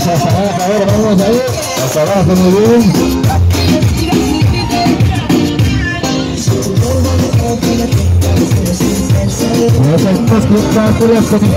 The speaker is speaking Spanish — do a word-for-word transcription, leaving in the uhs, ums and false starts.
hasta abajo, ahora vamos ahí, hasta abajo, muy bien. Esas espectáculas con